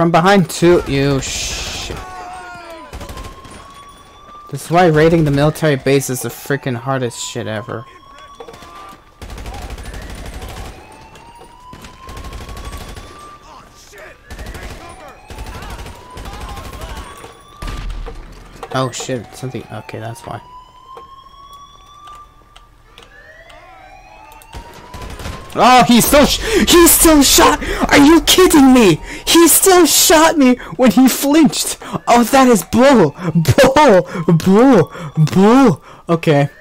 From behind too, you shit. This is why raiding the military base is the freaking hardest shit ever. Oh shit, something. Okay, that's why. Oh, he still shot! Are you kidding me? He still shot me when he flinched! Oh, that is bull! Bull! Bull! Bull! Okay.